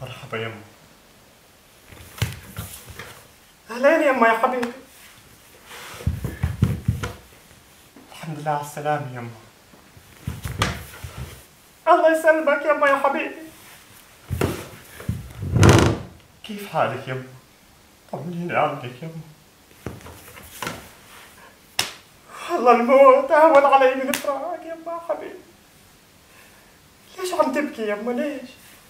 مرحبا يما. اهلين يما يا حبيبي. الحمد لله على السلامة يما. الله يسلمك يما يا حبيبي. كيف حالك يما؟ طمنيني عنك يما. والله الموت اهون علي من فراقك يما يا حبيبي. ليش عم تبكي يما ليش؟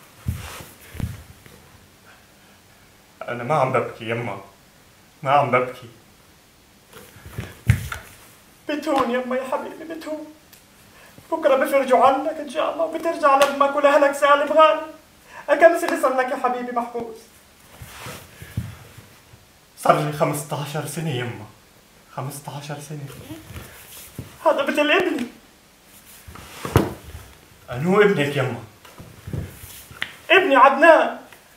أنا ما عم ببكي يما، ما عم ببكي. بتهون يما يا حبيبي بتهون. بكره بفرجوا عنك إن شاء الله وبترجع لأمك ولأهلك سالم غانم. كم سنة صار لك يا حبيبي محبوس؟ صار لي 15 سنة يما، 15 سنة. هذا مثل ابني. أنو ابنك يما؟ ابني عدنان.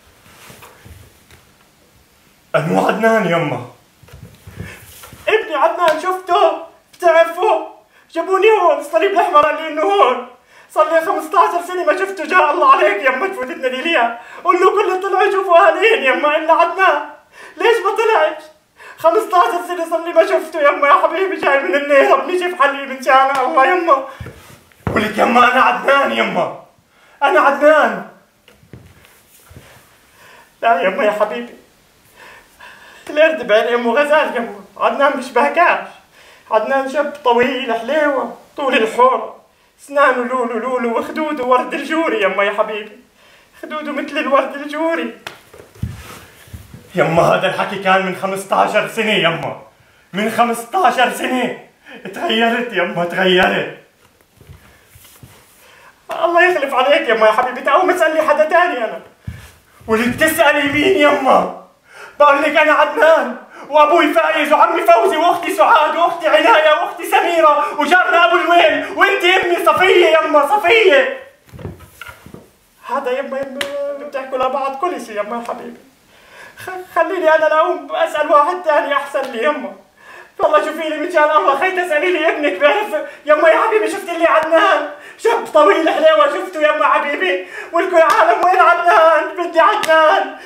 أنو عدنان يما؟ ابني عدنان شفته؟ بتعرفه؟ جابوني هون الصليب الأحمر قال لي إنه هون. صار لي 15 سنة ما شفته. جاء الله عليك يما تفوتتنا ليليا. قول له كله طلعوا يشوفوا أهلين يما إلا عدنان. ليش ما طلعش؟ 15 سنة صار لي ما شفته يما يا حبيبي. جاي من الليل ربني شوف حلي من شان الله يما. ولك يما أنا عدنان يما. أنا عدنان. لا يما يا حبيبي. القرد بعين امه غزال يما. عدنان بيشبهكاش. عدنان شاب طويل حليوه طول الحوره. اسنانه لولو لولو وخدوده ورد الجوري يما يا حبيبي. خدوده مثل الورد الجوري. يما هذا الحكي كان من 15 سنة يما. من 15 سنة. تغيرت يما تغيرت. الله يخلف عليك يما يا حبيبي. تقوم تسألي حدا تاني أنا. ولك تسألي مين يما؟ بقول لك أنا عدنان وأبوي فايز وعمي فوزي وأختي سعاد وأختي عناية وأختي سميرة وجارنا أبو الويل وأنت أمي صفية يما صفية. هذا يما اللي بتحكوا لبعض كل شيء يما يا حبيبي. خليني أنا لأقوم أسأل واحد ثاني أحسن لي يما. والله شوفي لي مشان الله خي تسألي لي ابنك بيعرف يما يا حبيبي. شفت اللي عدنان شاب طويل حليوة شفته يما حبيبي. والكل عالم وين عدنان؟ بدي عدنان.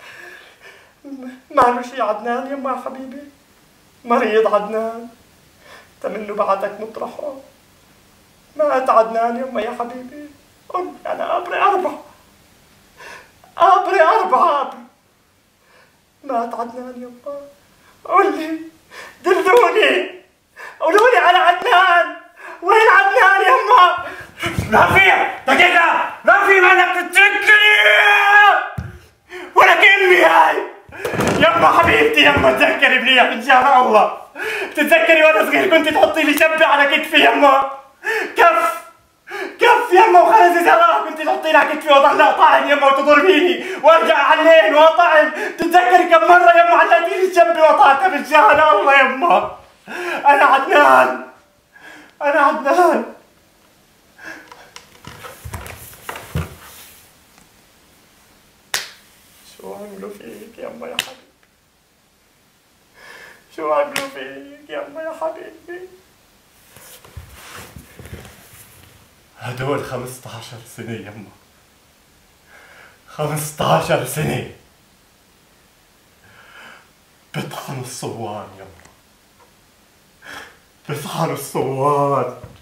ما شي عدنان يما يا حبيبي. مريض عدنان. تمنه بعدك مطرحه. مات عدنان يما يا حبيبي. قل أنا أبري 4. أبري 4 أبري. مات عدنان يما. قل لي دلوني قولوا لي على عدنان. وين عدنان يما؟ ما في دقيقة ما في مالك تتذكري ولك امي هاي يما حبيبتي يما. تذكري منيح ان شاء الله. بتتذكري وانا صغير كنت تحطي لي شبه على كتفي يما. كف يما وخرزي زرار كنت تحطي لي على كتفي واضل اطعن يما وتضربيني وارجع علين واطعن. بتتذكري كم مرة يما علقتي لي الشبه وقطعتها بالشهر الله يما. انا عدنان. انا عدنان. شو عملوا فيك يما يا حبيبي؟ شو عملوا فيك يما يا حبيبي؟ هدول 15 سنة يما. 15 سنة بطحنوا الصوان يما. بطحنوا الصوان.